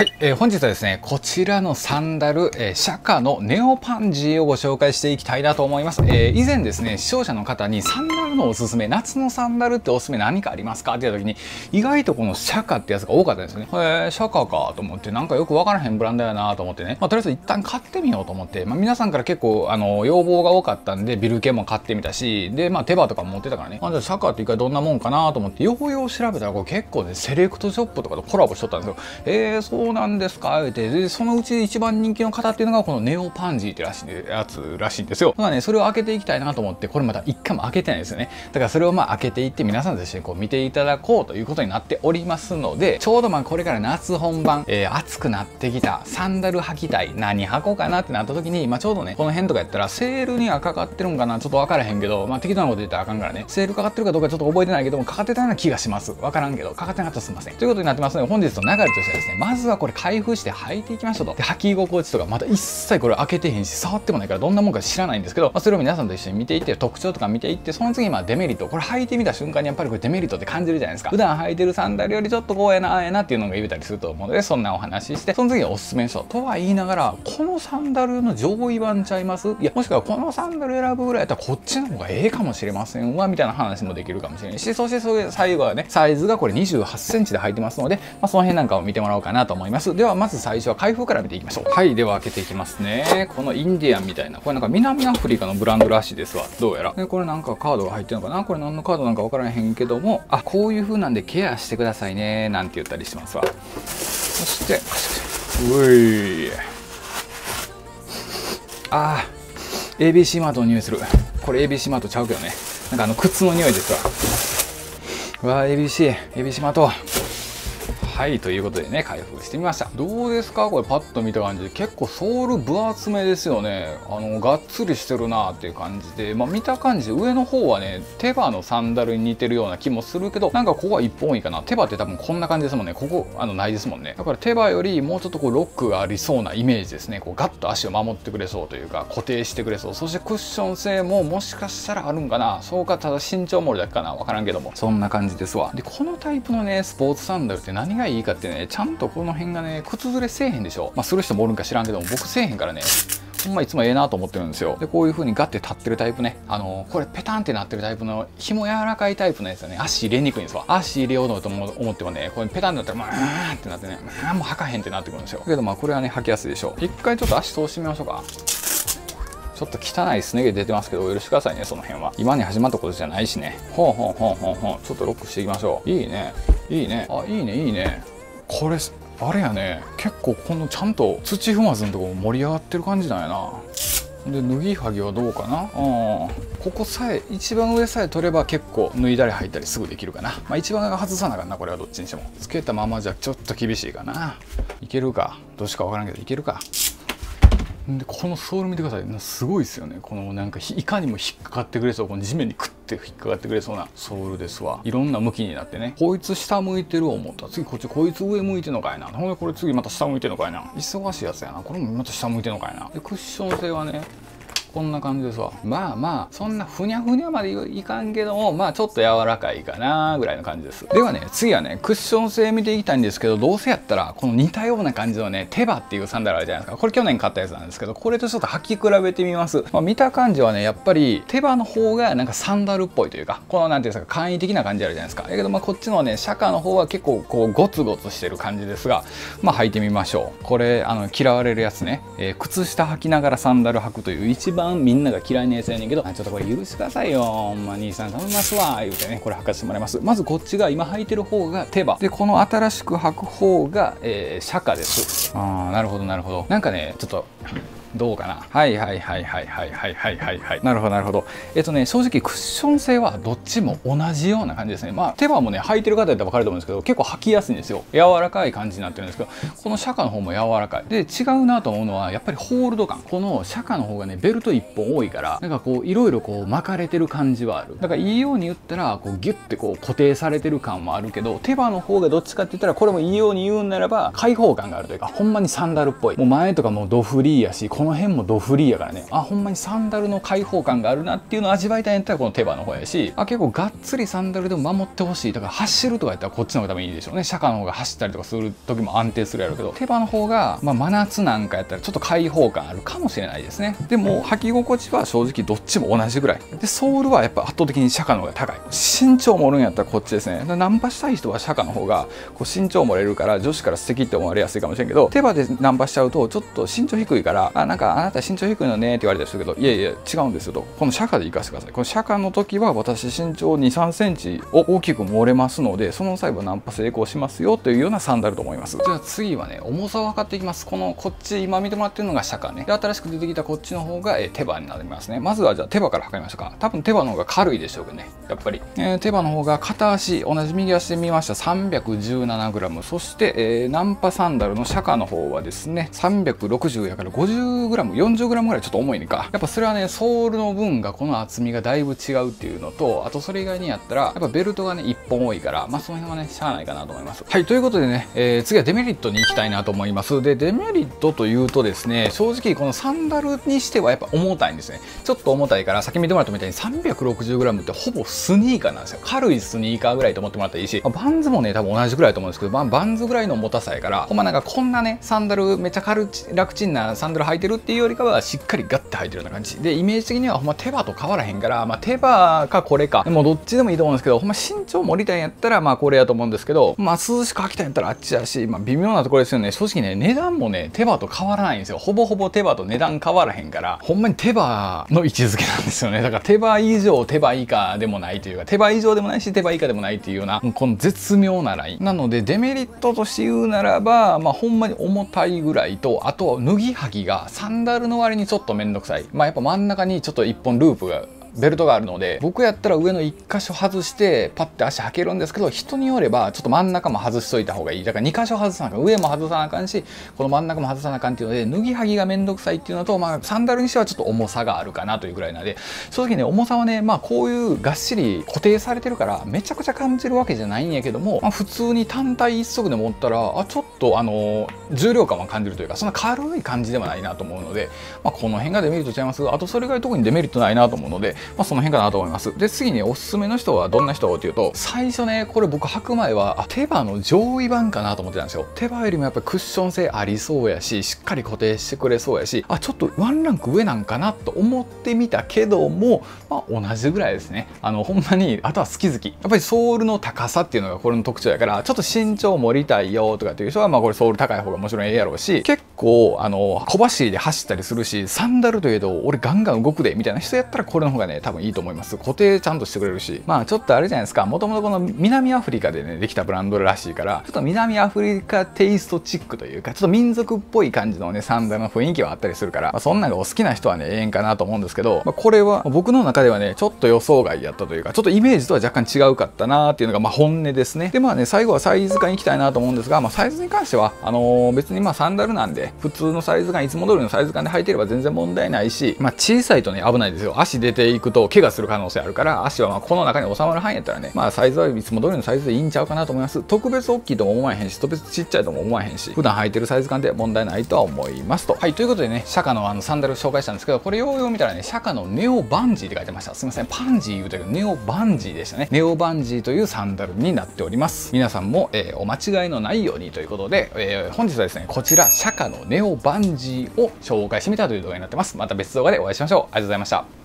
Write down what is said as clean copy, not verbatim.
はい、本日はですね、こちらのサンダル、シャカのネオパンジーをご紹介していきたいなと思います。以前ですね、視聴者の方にサンダルのおすすめ、夏のサンダルっておすすめ何かありますかって言った時に、意外とこのシャカってやつが多かったんですよね。シャカかと思って、なんかよくわからへんブランドやなと思ってね、とりあえず一旦買ってみようと思って、皆さんから結構要望が多かったんで、ビルケも買ってみたし、で、手羽とかも持ってたからね、じゃあシャカって一回どんなもんかなと思って、ようよう調べたら、これ結構ね、セレクトショップとかとコラボしとったんですよ。そうなんですかって。で、そのうち一番人気の方っていうのがこのネオパンジーってやつらしいんですよ。だからね、それを開けていきたいなと思って、これまた一回も開けてないですよね。だからそれを開けていって皆さんと一緒にこう見ていただこうということになっておりますので、ちょうどこれから夏本番、暑くなってきたサンダル履きたい、何履こうかなってなった時に、ちょうどね、この辺とかやったらセールにはかかってるんかな、ちょっとわからへんけど、適当なこと言ったらあかんからね、セールかかってるかどうかちょっと覚えてないけども、かかってたような気がします。わからんけど、かかってなかったらすみません。ということになってますので、本日の流れとしてはですね、まずはこれ開封して履いていきましょうと。で、履き心地とかまだ一切これ開けてへんし、触ってもないからどんなもんか知らないんですけど、それを皆さんと一緒に見ていって、特徴とか見ていって、その次デメリット、これ履いてみた瞬間にやっぱりこれデメリットって感じるじゃないですか。普段履いてるサンダルよりちょっとこうやな、ああやなっていうのが言えたりすると思うので、そんなお話しして、その次はおすすめしようとは言いながら、このサンダルの上位版ちゃいます？いや、もしくはこのサンダル選ぶぐらいやったらこっちの方がええかもしれませんわ、みたいな話もできるかもしれないし、そしてそれ最後はね、サイズがこれ28センチで履いてますので、その辺なんかを見てもらおうかなと思います。では、まず最初は開封から見ていきましょう。はい、では開けていきますね。このインディアンみたいな、これなんか南アフリカのブランドらしいですわ。どうやら。で、これなんかカードが入ってるのかな？これ何のカードなんかわからへんけども、こういう風なんでケアしてくださいね、なんて言ったりしますわ。そして、ABC マートの匂いする。これ ABC マートちゃうけどね。なんか靴の匂いですわ。ABC マート。はい、ということでね、開封してみました。どうですかこれパッと見た感じで。結構ソール分厚めですよね。がっつりしてるなーっていう感じで、見た感じで上の方はね、手羽のサンダルに似てるような気もするけど、なんかここは一本多いかな。手羽って多分こんな感じですもんね。ここ、ないですもんね。だから手羽よりもうちょっとこうロックがありそうなイメージですね。こうガッと足を守ってくれそうというか、固定してくれそう。そしてクッション性ももしかしたらあるんかな。そうか、ただ身長もだけかな。わからんけども。そんな感じですわ。で、このタイプのね、スポーツサンダルって何がいいかってね、ちゃんとこの辺がね、靴ずれせえへんでしょ。する人もおるんか知らんけども、僕せえへんからね、ほんまいつもええなと思ってるんですよ。で、こういう風にガッて立ってるタイプね。これペタンってなってるタイプの、紐柔らかいタイプのやつはね、足入れにくいんですわ。足入れようと思ってもね、これペタンになったら、ってなってね、もう履かへんってなってくるんですよ。けどこれはね、履きやすいでしょ。一回ちょっと足通してみましょうか。ちょっと汚いすね毛出てますけど、お許しくださいね、その辺は。今に始まったことじゃないしね。ちょっとロックしていきましょう。いいね。いいね。いいね。これ、あれやね、結構このちゃんと土踏まずのところ盛り上がってる感じなんやな。で、脱ぎはぎはどうかな。ここさえ、一番上さえ取れば結構脱いだり履いたりすぐできるかな。一番上が外さなあかんな、これはどっちにしても。つけたままじゃちょっと厳しいかな。いけるか。どっちかわからんけど、いけるか。で、このソール見てください。すごいですよね。このなんかいかにも引っかかってくれそう、この地面にクッて引っかかってくれそうなソールですわ。いろんな向きになってね。こいつ下向いてる思ったら次こっち、こいつ上向いてんのかいな。ほんでこれ次また下向いてんのかいな。忙しいやつやな。これもまた下向いてんのかいな。で、クッション性はね、こんな感じですわ。そんなふにゃふにゃまでいかんけども、ちょっと柔らかいかなぐらいの感じです。ではね、次はね、クッション性見ていきたいんですけど、どうせやったら、この似たような感じのね、手羽っていうサンダルあるじゃないですか。これ去年買ったやつなんですけど、これとちょっと履き比べてみます。見た感じはね、やっぱり手羽の方がなんかサンダルっぽいというか、このなんていうんですか、簡易的な感じあるじゃないですか。だけどこっちのね、シャカの方は結構こうゴツゴツしてる感じですが、履いてみましょう。これ、嫌われるやつね、靴下履きながらサンダル履くという一番みんなが嫌いなやつやねんけど、ちょっとこれ許してくださいよ。ほんま兄さん頼みますわ。言うてね、これ履かせてもらいます。まずこっちが今履いてる方が手羽。で、この新しく履く方が、シャカです。なるほど、なるほど。なんかね、ちょっと、どうかな。なるほど、なるほど。正直クッション性はどっちも同じような感じですね。手羽もね、履いてる方やったら分かると思うんですけど、結構履きやすいんですよ。柔らかい感じになってるんですけど、このシャカの方も柔らかい。で、違うなと思うのは、やっぱりホールド感。このシャカの方がね、ベルト1本多いから、なんかこう、いろいろこう巻かれてる感じはある。だからいいように言ったら、こうギュッてこう固定されてる感もあるけど、手羽の方がどっちかって言ったら、これもいいように言うんならば、開放感があるというか、ほんまにサンダルっぽい。もう前とかもドフリーやし、ここの辺もドフリーやからね、あ、ほんまにサンダルの開放感があるなっていうのを味わいたいんやったらこのテバの方やし、結構がっつりサンダルでも守ってほしい、だから走るとかやったらこっちの方が多分いいでしょうね。シャカの方が走ったりとかする時も安定するやろうけど、テバの方が、真夏なんかやったらちょっと開放感あるかもしれないですね。でも履き心地は正直どっちも同じぐらいで、ソールはやっぱ圧倒的にシャカの方が高い。身長盛るんやったらこっちですね。ナンパしたい人はシャカの方がこう身長盛れるから女子から素敵って思われやすいかもしれんけど、テバでナンパしちゃうとちょっと身長低いから、なんかあなた身長低いのねって言われたりするけど、いやいや違うんですよと、このシャカで生かしてください。このシャカの時は私身長2、3センチを大きく盛れますので、その際はナンパ成功しますよというようなサンダルと思います。じゃあ次はね、重さを測っていきます。こっち今見てもらってるのがシャカね。で、新しく出てきたこっちの方がテバになりますね。まずはじゃあテバから測りましょうか。多分テバの方が軽いでしょうけどね、やっぱり。テバの方が片足、同じ右足で見ました 317g、 そして、ナンパサンダルのシャカの方はですね360やから 50g、 40g ぐらいちょっと重いねか。やっぱそれはね、ソールの分がこの厚みがだいぶ違うっていうのと、あとそれ以外にやったらやっぱベルトがね1本多いから、その辺はねしゃあないかなと思います。はい、ということでね、次はデメリットに行きたいなと思います。で、デメリットというとですね、正直このサンダルにしてはやっぱ重たいんですね。ちょっと重たいから、さっき見てもらったみたいに 360g ってほぼスニーカーなんですよ。軽いスニーカーぐらいと思ってもらったらいいし、バンズもね多分同じぐらいだと思うんですけど、バンズぐらいの重たさやから、ほんまなんかこんなねサンダルめっちゃ楽ちんなサンダル履いてるっていうよりかはしっかりガッて履いてるような感じで、イメージ的にはほんまテバと変わらへんから、テバかこれか、もうどっちでもいいと思うんですけど、ほんま身長盛りたいんやったらこれやと思うんですけど、涼しく履きたいんやったらあっちやし、微妙なところですよね。正直ね、値段もねテバと変わらないんですよ。ほぼほぼテバと値段変わらへんから、ほんまにテバの位置づけなんですよね。だからテバ以上テバ以下でもないというか、テバ以上でもないしテバ以下でもないっていうような、この絶妙なラインなので、デメリットとして言うならば、ほんまに重たいぐらいと、あと脱ぎ履きがサンダルの割にちょっとめんどくさい。やっぱ真ん中にちょっと1本ループがベルトがあるので、僕やったら上の1箇所外してパッて足履けるんですけど、人によればちょっと真ん中も外しといた方がいい。だから2箇所外さなあかん、上も外さなあかんし、この真ん中も外さなあかんっていうので、脱ぎ履きがめんどくさいっていうのと、サンダルにしてはちょっと重さがあるかなというぐらいなので、正直ね、重さはね、こういうがっしり固定されてるからめちゃくちゃ感じるわけじゃないんやけども、普通に単体一足で持ったらちょっと重量感は感じるというか、そんな軽い感じではないなと思うので、この辺がデメリットちゃいます。あとそれ以外特にデメリットないなと思うので、その辺かなと思います。で、次におすすめの人はどんな人っていうと、最初ね、これ僕履く前はテバの上位版かなと思ってたんですよ。テバよりもやっぱりクッション性ありそうやし、しっかり固定してくれそうやし、ちょっとワンランク上なんかなと思ってみたけども、同じぐらいですね。ほんまに、あとは好き好き。やっぱりソールの高さっていうのがこれの特徴やから、ちょっと身長盛りたいよとかっていう人は、これソール高い方がもちろんええやろうし、結構小走りで走ったりするし、サンダルといえど俺ガンガン動くでみたいな人やったらこれの方がね多分いいと思います。固定ちゃんとしてくれるし、ちょっとあれじゃないですか、もともとこの南アフリカでねできたブランドらしいから、ちょっと南アフリカテイストチックというか、ちょっと民族っぽい感じのねサンダルの雰囲気はあったりするから、そんなのがお好きな人はねええんかなと思うんですけど、これは僕の中ではねちょっと予想外やったというか、ちょっとイメージとは若干違うかったなーっていうのが本音ですね。でね、最後はサイズ感いきたいなと思うんですが、サイズに関しては別にサンダルなんで普通のサイズ感、いつも通りのサイズ感で履いてれば全然問題ないし、小さいとね危ないですよ。足出ていくと怪我する可能性あるから、足はこの中に収まる範囲やったらね、サイズはいつも通りのサイズでいいんちゃうかなと思います。特別大きいとも思わへんし、特別ちっちゃいとも思わへんし、普段履いてるサイズ感で問題ないとは思いますと。はい、ということでね、シャカのサンダル紹介したんですけど、これようよう見たらね、シャカのネオバンジーって書いてました。すみません、パンジー言うたけどネオバンジーでしたね。ネオバンジーというサンダルになっております。皆さんも、お間違いのないようにということで、本日はですね、こちらシャカのネオバンジーを紹介してみたという動画になってます。また別動画でお会いしましょう。ありがとうございました。